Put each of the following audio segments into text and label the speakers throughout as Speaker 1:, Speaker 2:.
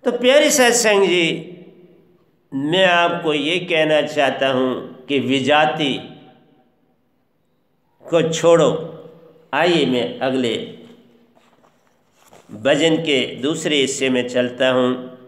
Speaker 1: तो प्यारे सत्संग जी, मैं आपको ये कहना चाहता हूँ कि विजाति को छोड़ो। आइए मैं अगले भजन के दूसरे हिस्से में चलता हूँ।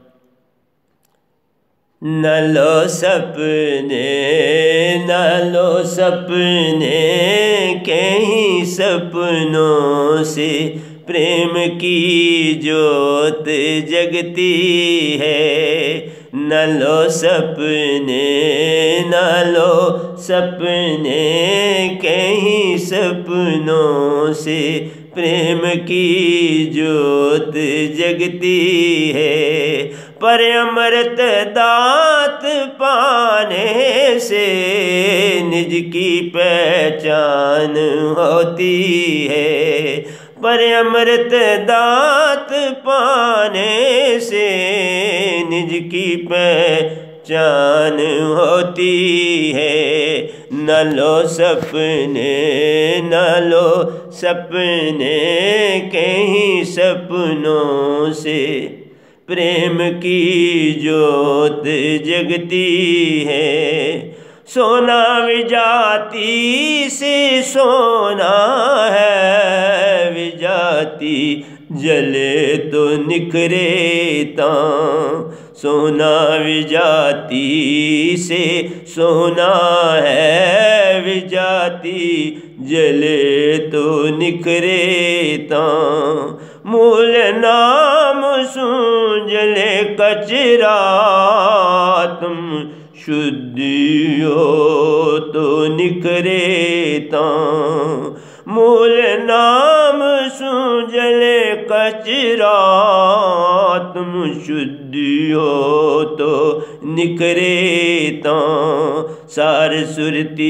Speaker 1: न लो सपने, न लो सपने, कहीं सपनों से प्रेम की ज्योत जगती है। न लो सपने, न लो सपने, कहीं सपनों से प्रेम की ज्योत जगती है। पर अमृत दात पाने से निज की पहचान होती है। पर अमृत दात पाने से निज की पहचान होती है। न लो सपने, न लो सपने, कहीं सपनों से प्रेम की ज्योत जगती है। सोना विजाति से सोना है, विजाति जले तो निखरे तां। सोना विजाति से सोना है, विजाति जले तो निखरे तां। मूल नाम सूंजले कचरा, तुम शुद्धियो तो निखरे तां। मूल नाम सूंजले कचरा, तुम शुद्धियो तो निखरे तां। सार सुरती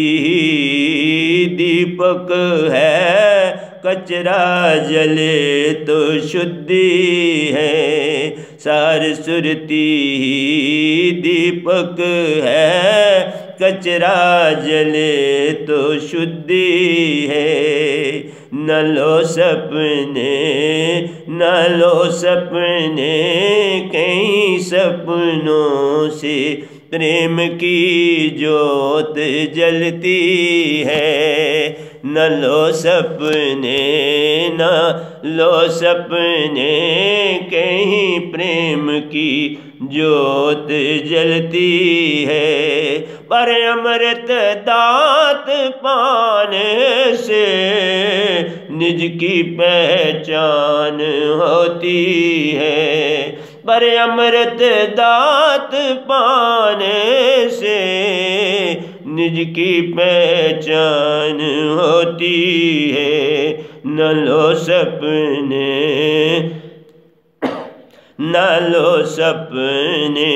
Speaker 1: दीपक है, कचरा जले तो शुद्धि है। सार सुरती दीपक है, कचरा जले तो शुद्धि है। न लो सपने, न लो सपने, कहीं सपनों से प्रेम की ज्योत जलती है। न लो सपने, न लो सपने, कहीं प्रेम की ज्योत जलती है। पर अमृत दात पाने से निज की पहचान होती है। पर अमृत दात पाने से निज की पहचान होती है। न लो सपने, न लो सपने,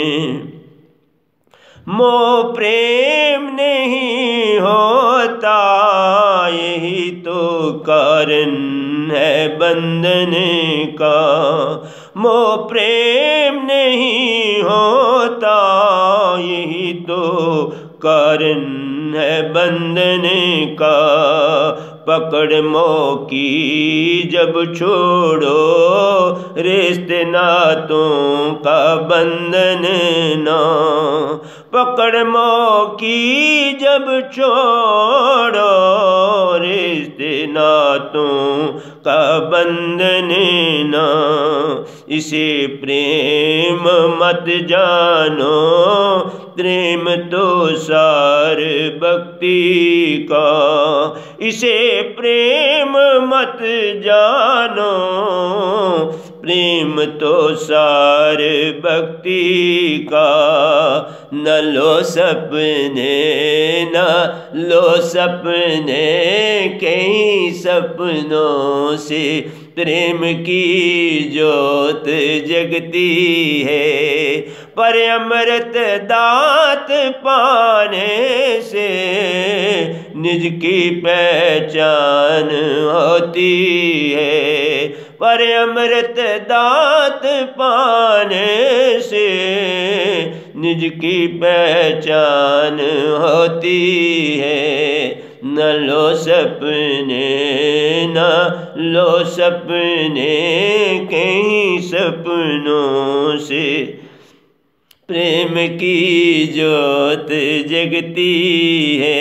Speaker 1: मोह प्रेम नहीं होता, यही तो कारण है बंधन का। मोह प्रेम नहीं होता, यही तो कारण है बंधन का। पकड़ मोह की जब छोड़ो, रिश्ते नातों का बंधन ना। पकड़ मोह की जब छोड़ो, रिश्ते नातों का बंधन ना। इसे प्रेम मत जानो, प्रेम तो सार भक्ति का। इसे प्रेम मत जानो, प्रेम तो सार भक्ति का। न लो सपने, न लो सपने, कहीं सपनों से प्रेम की ज्योत जगती है। पर अमृत दात पाने से निज की पहचान होती है। पर अमृत दात पाने से निज की पहचान होती है। न लो सपने, न लो सपने, कहीं सपनों से प्रेम की ज्योत जगती है।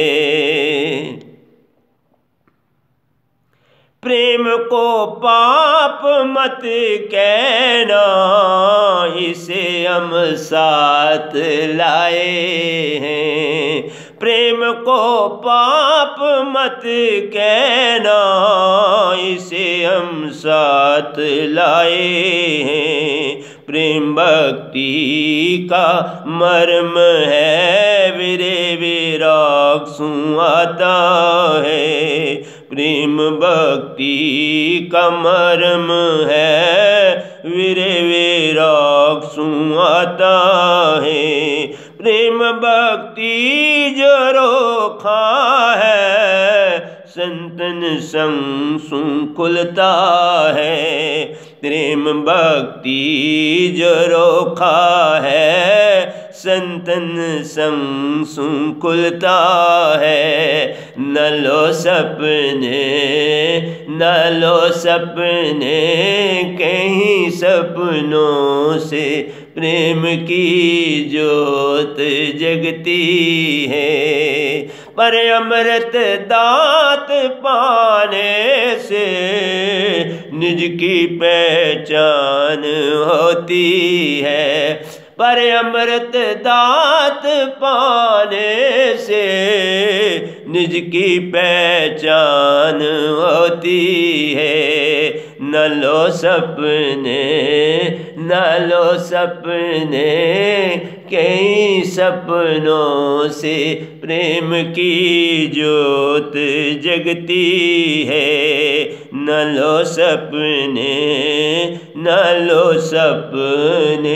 Speaker 1: प्रेम को पाप मत कहना, इसे हम साथ लाए हैं। प्रेम को पाप मत कहना, इसे हम साथ लाए हैं। प्रेम भक्ति का मर्म है, वीरे विराग सुहाता है। प्रेम भक्ति का मर्म है, वीरे विराग सुहाता है। प्रेम भक्ति जो रोखा है, संतन संग सुखुलता है। प्रेम भक्ति जो रोखा है, संतन संग सुखुलता है। न लो सपने, न लो सपने, कहीं सपनों से प्रेम की ज्योत जगती है। पर अमृत दात पाने से निज की पहचान होती है। पर अमृत दात पाने से निज की पहचान होती है। न लो सपने, न लो सपने, कई सपनों से प्रेम की ज्योत जगती है। न लो सपने, न लो सपने।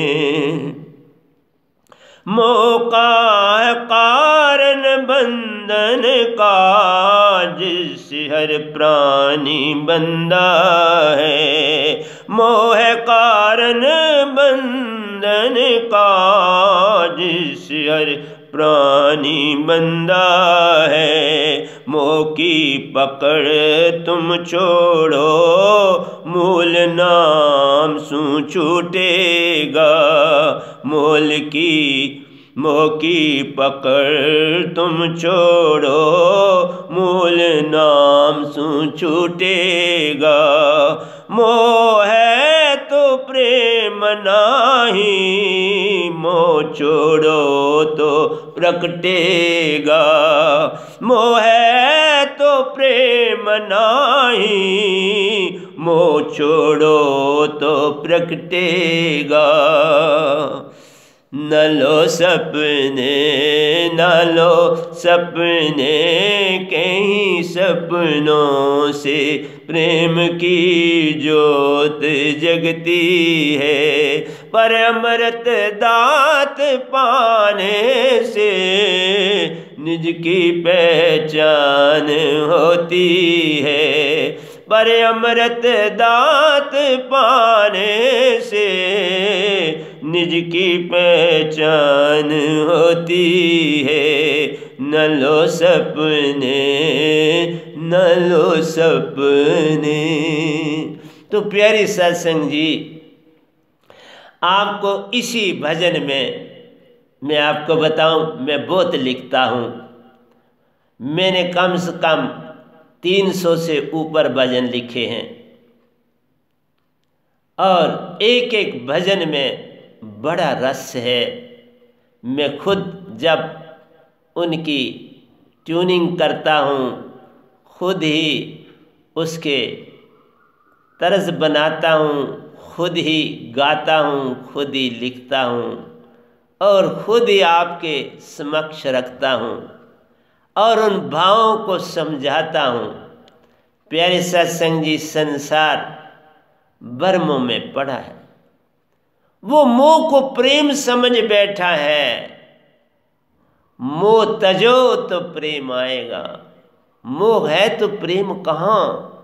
Speaker 1: मौका है कारण बंधन का, जिससे हर प्राणी बंधा है। मोह है कारण बंधन का, जिससे हर प्राणी बंधा है। मोह की पकड़ तुम छोड़ो, मूल नाम सू छूटेगा। मोह की पकड़ तुम छोड़ो, मूल नाम सू छूटेगा। मोह है तो प्रेम नाही, मोह छोड़ो तो प्रकटेगा। मोह है तो प्रेम नाही, मोह छोड़ो तो प्रकटेगा। न लो सपने, न लो सपने, कहीं सपनों से प्रेम की ज्योत जगती है। पर अमृत दात पाने से निज की पहचान होती है। पर अमृत दात पाने से निज की पहचान होती है। न लो सपने, न लो सपने। तो प्यारी सत्संग जी, आपको इसी भजन में मैं आपको बताऊं, मैं बहुत लिखता हूं। मैंने कम से कम 300 से ऊपर भजन लिखे हैं और एक एक भजन में बड़ा रस है। मैं खुद जब उनकी ट्यूनिंग करता हूँ, खुद ही उसके तर्ज बनाता हूँ, खुद ही गाता हूँ, खुद ही लिखता हूँ और खुद ही आपके समक्ष रखता हूँ और उन भावों को समझाता हूँ। प्यारे सत्संग जी, संसार भ्रमों में पड़ा है। वो मोह को प्रेम समझ बैठा है। मोह तजो तो प्रेम आएगा। मोह है तो प्रेम कहाँ।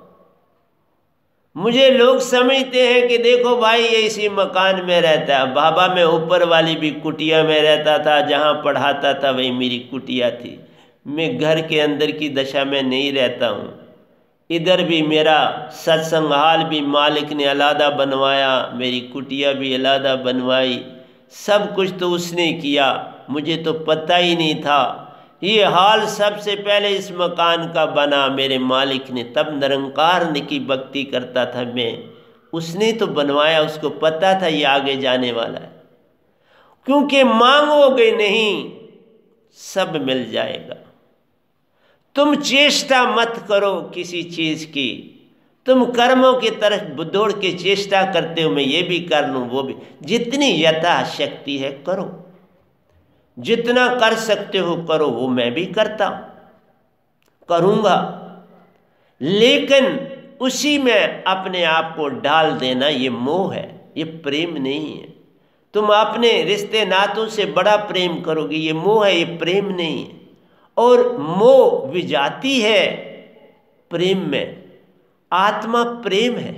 Speaker 1: मुझे लोग समझते हैं कि देखो भाई ये इसी मकान में रहता है। बाबा मैं ऊपर वाली भी कुटिया में रहता था, जहाँ पढ़ाता था वही मेरी कुटिया थी। मैं घर के अंदर की दशा में नहीं रहता हूँ। इधर भी मेरा सत्संग हाल भी मालिक ने अलहदा बनवाया, मेरी कुटिया भी अलहदा बनवाई, सब कुछ तो उसने किया, मुझे तो पता ही नहीं था। ये हाल सबसे पहले इस मकान का बना मेरे मालिक ने, तब निरंकार की भक्ति करता था मैं, उसने तो बनवाया, उसको पता था ये आगे जाने वाला है। क्योंकि मांगोगे नहीं सब मिल जाएगा। तुम चेष्टा मत करो किसी चीज की, तुम कर्मों की तरफ दौड़ के चेष्टा करते हो, मैं ये भी कर लूं वो भी। जितनी यथाशक्ति है करो, जितना कर सकते हो करो, वो मैं भी करता करूंगा। लेकिन उसी में अपने आप को डाल देना ये मोह है, ये प्रेम नहीं है। तुम अपने रिश्ते नातों से बड़ा प्रेम करोगे, ये मोह है, ये प्रेम नहीं है। और मोह विजाती है प्रेम में, आत्मा प्रेम है,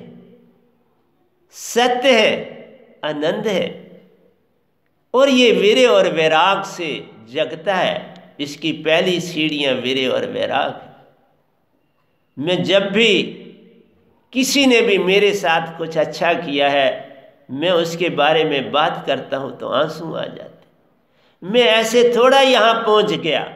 Speaker 1: सत्य है, आनंद है। और ये वीर्य और वैराग से जगता है। इसकी पहली सीढ़ियां वीर्य और वैराग है। मैं जब भी किसी ने भी मेरे साथ कुछ अच्छा किया है, मैं उसके बारे में बात करता हूं तो आंसू आ जाते। मैं ऐसे थोड़ा यहां पहुंच गया,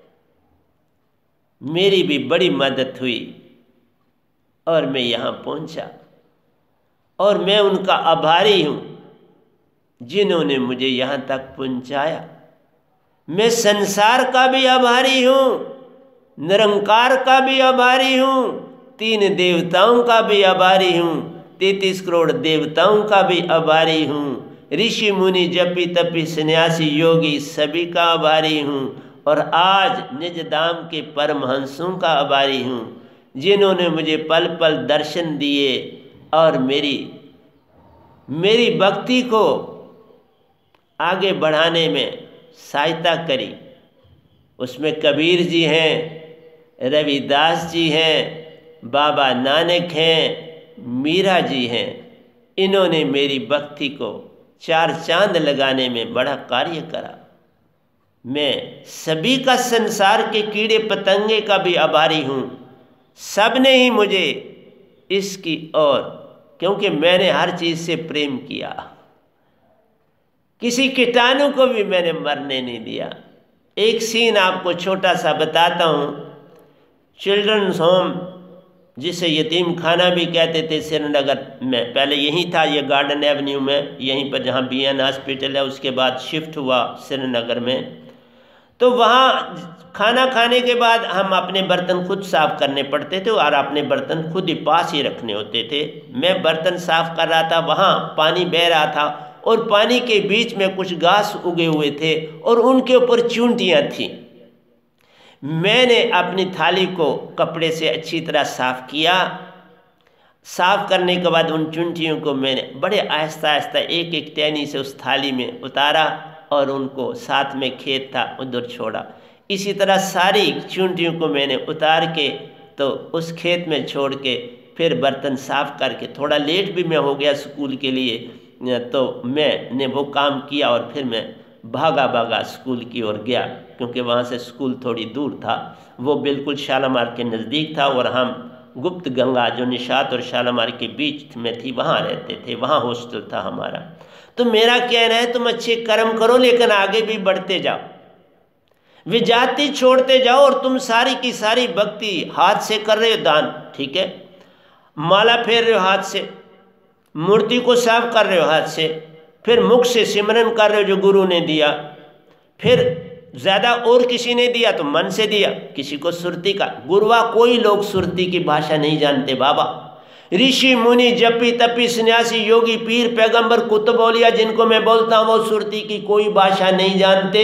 Speaker 1: मेरी भी बड़ी मदद हुई और मैं यहां पहुंचा। और मैं उनका आभारी हूं जिन्होंने मुझे यहां तक पहुंचाया। मैं संसार का भी आभारी हूं, निरंकार का भी आभारी हूं, 3 देवताओं का भी आभारी हूं, 33 करोड़ देवताओं का भी आभारी हूं, ऋषि मुनि जपी तपी सन्यासी योगी सभी का आभारी हूं। और आज निज धाम के परमहंसों का आभारी हूं जिन्होंने मुझे पल पल दर्शन दिए और मेरी भक्ति को आगे बढ़ाने में सहायता करी। उसमें कबीर जी हैं, रविदास जी हैं, बाबा नानक हैं, मीरा जी हैं। इन्होंने मेरी भक्ति को 4 चांद लगाने में बड़ा कार्य करा। मैं सभी का, संसार के कीड़े पतंगे का भी आभारी हूँ। सब ने ही मुझे इसकी ओर, क्योंकि मैंने हर चीज़ से प्रेम किया, किसी कीटाणु को भी मैंने मरने नहीं दिया। एक सीन आपको छोटा सा बताता हूँ। चिल्ड्रंस होम, जिसे यतीम खाना भी कहते थे, श्रीनगर में पहले यहीं था, ये गार्डन एवेन्यू में, यहीं पर जहाँ BN हॉस्पिटल है, उसके बाद शिफ्ट हुआ श्रीनगर में। तो वहाँ खाना खाने के बाद हम अपने बर्तन खुद साफ करने पड़ते थे और अपने बर्तन खुद ही पास ही रखने होते थे। मैं बर्तन साफ कर रहा था, वहाँ पानी बह रहा था और पानी के बीच में कुछ घास उगे हुए थे और उनके ऊपर चूंटियाँ थीं। मैंने अपनी थाली को कपड़े से अच्छी तरह साफ किया। साफ करने के बाद उन चूंटियों को मैंने बड़े आहिस्ता आहिस्ता एक एक टहनी से उस थाली में उतारा और उनको साथ में खेत था उधर छोड़ा। इसी तरह सारी चूंटियों को मैंने उतार के तो उस खेत में छोड़ के फिर बर्तन साफ करके, थोड़ा लेट भी मैं हो गया स्कूल के लिए, तो मैंने वो काम किया और फिर मैं भागा स्कूल की ओर गया, क्योंकि वहाँ से स्कूल थोड़ी दूर था। वो बिल्कुल शालामार के नज़दीक था और हम गुप्त गंगा, जो निशात और शालामार के बीच में थी, वहाँ रहते थे, वहाँ हॉस्टल था हमारा। तो मेरा कहना है, तुम अच्छे कर्म करो लेकिन आगे भी बढ़ते जाओ, विजाति छोड़ते जाओ। और तुम सारी की सारी भक्ति हाथ से कर रहे हो, दान ठीक है, माला फेर रहे हो हाथ से, मूर्ति को साफ कर रहे हो हाथ से, फिर मुख से सिमरन कर रहे हो जो गुरु ने दिया, फिर ज़्यादा और किसी ने दिया तो मन से दिया, किसी को सुरती का। गुरुआ कोई लोग सुरती की भाषा नहीं जानते बाबा। ऋषि मुनि जपी तपी सन्यासी योगी पीर पैगंबर कुतुब औलिया जिनको मैं बोलता हूँ, वो सुरती की कोई भाषा नहीं जानते।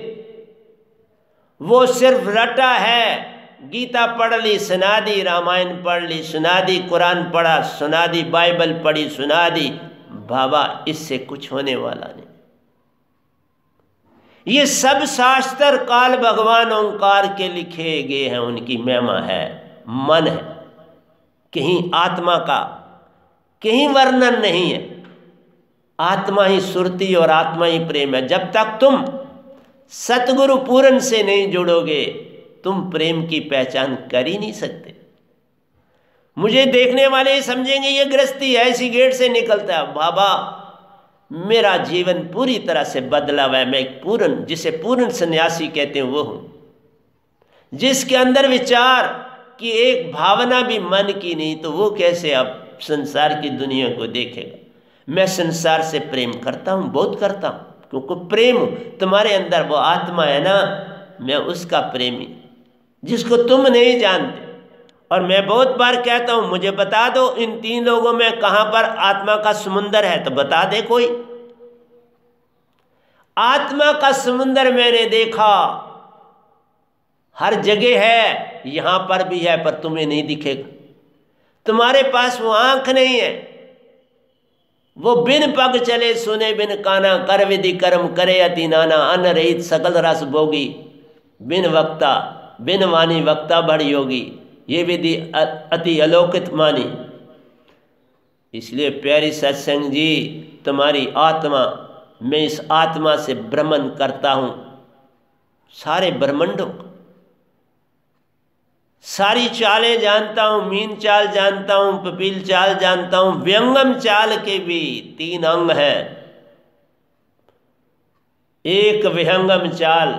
Speaker 1: वो सिर्फ रटा है, गीता पढ़ ली सुना दी, रामायण पढ़ ली सुना दी, कुरान पढ़ा सुना दी, बाइबल पढ़ी सुना दी। बाबा इससे कुछ होने वाला नहीं। ये सब शास्त्र काल भगवान ओंकार के लिखे गए हैं, उनकी महिमा है, मन है, कहीं आत्मा का कहीं वर्णन नहीं है। आत्मा ही सुरती और आत्मा ही प्रेम है। जब तक तुम सतगुरु पूरन से नहीं जुड़ोगे, तुम प्रेम की पहचान कर ही नहीं सकते। मुझे देखने वाले समझेंगे ये गृहस्थी ऐसी गेट से निकलता है, बाबा मेरा जीवन पूरी तरह से बदला हुआ है, मैं एक पूर्ण, जिसे पूर्ण सन्यासी कहते हैं वो हूं, जिसके अंदर विचार की एक भावना भी मन की नहीं, तो वो कैसे अब संसार की दुनिया को देखेगा। मैं संसार से प्रेम करता हूं, बहुत करता हूं, क्योंकि प्रेम तुम्हारे अंदर वो आत्मा है ना, मैं उसका प्रेमी जिसको तुम नहीं जानते। और मैं बहुत बार कहता हूं मुझे बता दो इन 3 लोगों में कहां पर आत्मा का समुंदर है, तो बता दे कोई। आत्मा का समुंदर मैंने देखा, हर जगह है, यहां पर भी है, पर तुम्हें नहीं दिखेगा। तुम्हारे पास वो आंख नहीं है, वो बिन पग चले सुने बिन काना, कर विधि कर्म करे अति नाना, अन्न रहित सकल रस भोगी, बिन वक्ता बिन वाणी वक्ता बड़ योगी, ये विधि अति अलौकिक मानी। इसलिए प्यारी सत्संग जी, तुम्हारी आत्मा, मैं इस आत्मा से भ्रमण करता हूं, सारे ब्रह्मांडों, सारी चालें जानता हूं, मीन चाल जानता हूं, पपील चाल जानता हूं, व्यंगम चाल के भी 3 अंग हैं। एक विहंगम चाल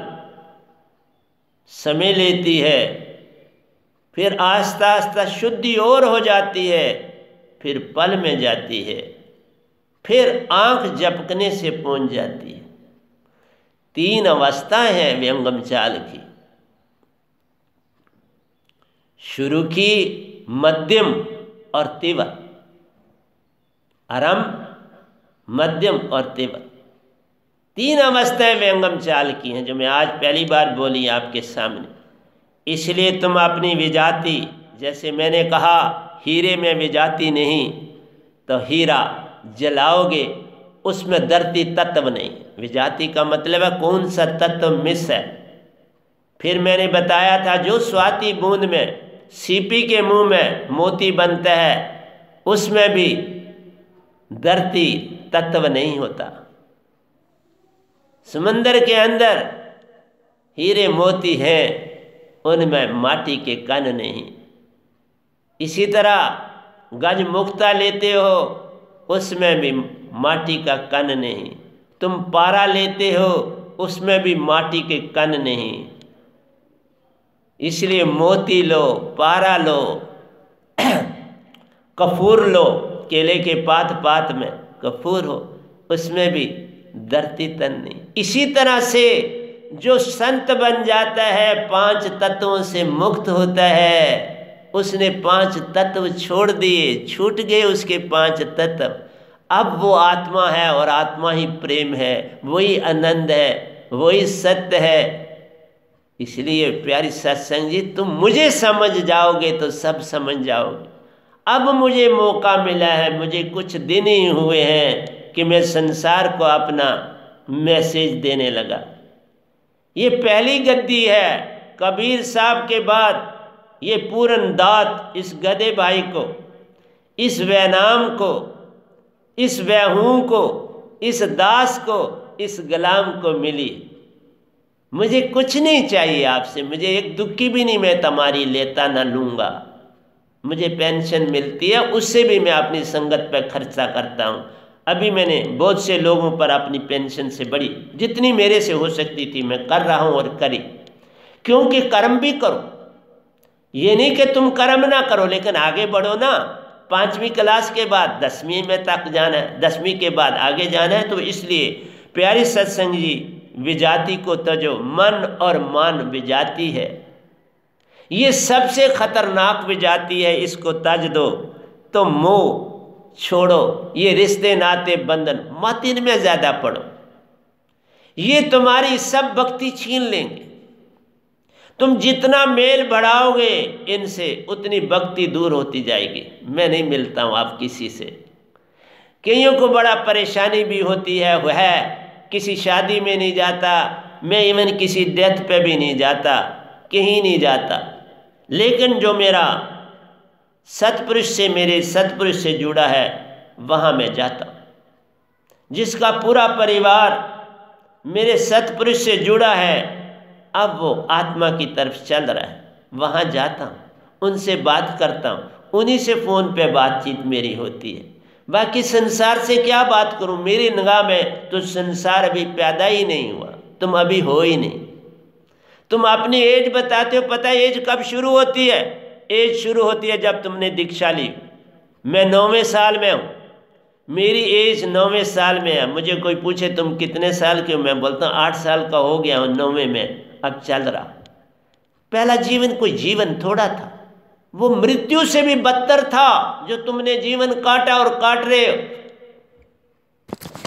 Speaker 1: समय लेती है, फिर आस्ता आस्ता शुद्धि और हो जाती है, फिर पल में जाती है, फिर आंख झपकने से पहुंच जाती है। 3 अवस्थाएं हैं व्यंगम चाल की, शुरू की, मध्यम और तीव्र, आरंभ, मध्यम और तीव्र। 3 अवस्थाएं व्यंगम चाल की हैं, जो मैं आज पहली बार बोली आपके सामने। इसलिए तुम अपनी विजाति, जैसे मैंने कहा हीरे में विजाति नहीं, तो हीरा जलाओगे उसमें धरती तत्व नहीं। विजाति का मतलब है कौन सा तत्व मिस है। फिर मैंने बताया था जो स्वाति बूंद में सीपी के मुंह में मोती बनता है, उसमें भी धरती तत्व नहीं होता। समंदर के अंदर हीरे मोती हैं, उनमें माटी के कण नहीं। इसी तरह गज मुक्ता लेते हो, उसमें भी माटी का कण नहीं। तुम पारा लेते हो, उसमें भी माटी के कण नहीं। इसलिए मोती लो, पारा लो, कपूर लो, केले के पात पात में कपूर हो, उसमें भी धरती तन नहीं। इसी तरह से जो संत बन जाता है, 5 तत्वों से मुक्त होता है, उसने 5 तत्व छोड़ दिए, छूट गए उसके 5 तत्व। अब वो आत्मा है और आत्मा ही प्रेम है, वही आनंद है, वही सत्य है। इसलिए प्यारी सत्संग जी, तुम मुझे समझ जाओगे तो सब समझ जाओगे। अब मुझे मौका मिला है, मुझे कुछ दिन ही हुए हैं कि मैं संसार को अपना मैसेज देने लगा। ये पहली गद्दी है। कबीर साहब के बाद ये पूरन दात इस गधे भाई को, इस वैनाम को, इस वैहूं को, इस दास को, इस गुलाम को मिली। मुझे कुछ नहीं चाहिए आपसे, मुझे एक दुक्की भी नहीं मैं तुम्हारी लेता ना लूँगा। मुझे पेंशन मिलती है, उससे भी मैं अपनी संगत पर खर्चा करता हूँ। अभी मैंने बहुत से लोगों पर अपनी पेंशन से बड़ी जितनी मेरे से हो सकती थी मैं कर रहा हूँ और करी। क्योंकि कर्म भी करो, ये नहीं कि तुम कर्म ना करो लेकिन आगे बढ़ो ना। 5वीं क्लास के बाद 10वीं में तक जाना है, 10वीं के बाद आगे जाना है। तो इसलिए प्यारी सत्संग जी, विजाति को तजो, मन और मान विजाति है, ये सबसे खतरनाक विजाति है। इसको तज दो तो मोह छोड़ो, ये रिश्ते नाते बंधन मत इनमें ज्यादा पड़ो, ये तुम्हारी सब भक्ति छीन लेंगे। तुम जितना मेल बढ़ाओगे इनसे उतनी भक्ति दूर होती जाएगी। मैं नहीं मिलता हूँ आप किसी से, कईयों को बड़ा परेशानी भी होती है, वह किसी शादी में नहीं जाता, मैं इवन किसी डेथ पे भी नहीं जाता, कहीं नहीं जाता। लेकिन जो मेरा सतपुरुष से, मेरे सतपुरुष से जुड़ा है, वहाँ मैं जाता हूँ। जिसका पूरा परिवार मेरे सतपुरुष से जुड़ा है, अब वो आत्मा की तरफ चल रहा है, वहाँ जाता हूँ, उनसे बात करता हूँ, उन्हीं से फ़ोन पे बातचीत मेरी होती है। बाकी संसार से क्या बात करूँ, मेरी निगाह में तो संसार अभी पैदा ही नहीं हुआ, तुम अभी हो ही नहीं। तुम अपनी एज बताते हो, पता है एज कब शुरू होती है? एज शुरू होती है जब तुमने दीक्षा ली। मैं 9वें साल में हूँ, मेरी एज 9वें साल में है। मुझे कोई पूछे तुम कितने साल के हो, मैं बोलता हूँ 8 साल का हो गया हूँ, 9वें में अब चल रहा। पहला जीवन कोई जीवन थोड़ा था, वो मृत्यु से भी बदतर था जो तुमने जीवन काटा और काट रहे हो।